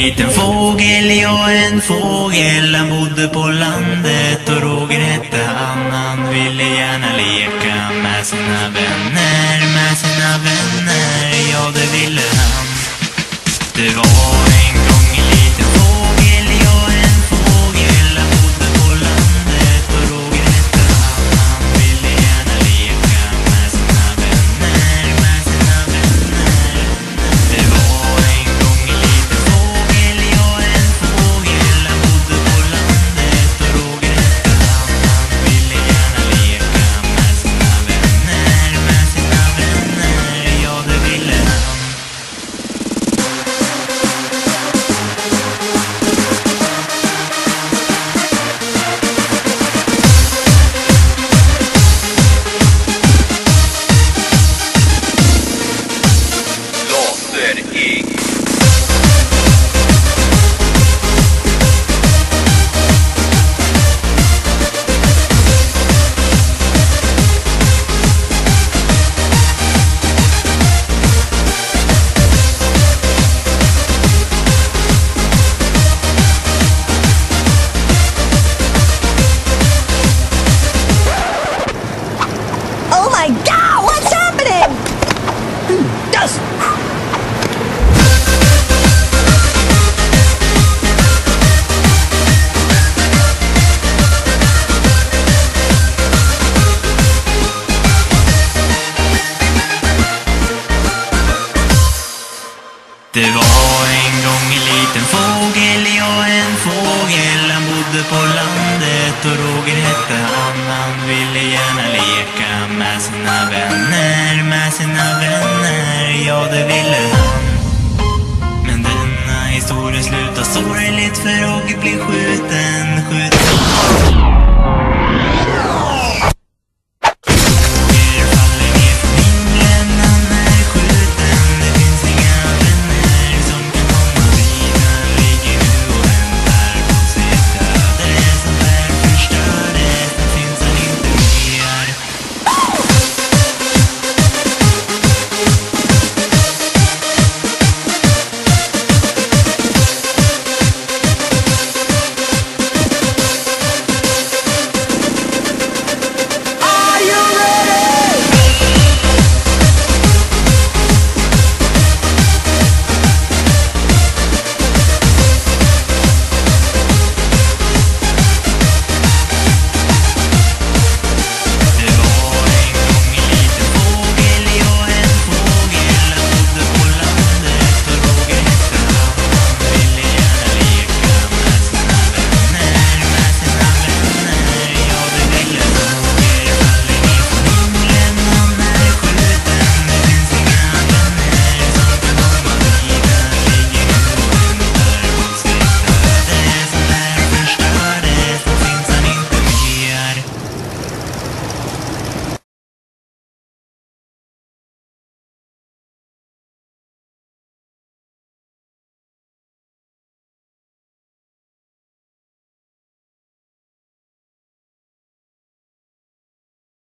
liten fågel, jag en fågel. Han bodde på landet och Roger hette han. Han ville gärna leka med sina vänner, ja det ville han. Det var en gång en liten fågel, jag en fågel. Han bodde på landet och Roger hette han. Han ville gärna leka med sina vänner, Det var en gång en liten fågel, jag en fågel. Han bodde på landet och Roger hette han. Han ville gärna leka med sina vänner, ja det ville han. Oh my God, what's happening? Dust. Det var en gång en liten fågel, jag en fågel. Han bodde på landet och Roger hette han. Han ville gärna leka med sina vänner, ja det ville han. Men denna historia slutar sorgligt för Roger blir skjuten.